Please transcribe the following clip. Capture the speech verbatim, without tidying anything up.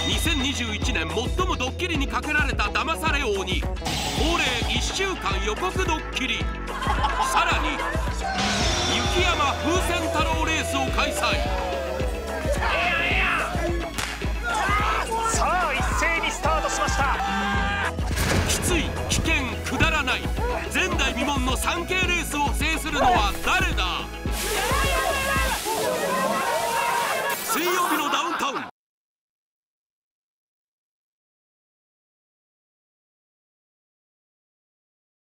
にせんにじゅういちねん最もドッキリにかけられた騙され王に恒例いっしゅうかん予告ドッキリ、さらに雪山風船太郎レースを開催。 さあ一斉にスタートしました。 きつい、危険、くだらない前代未聞の スリーケー レースを制するのは誰だ。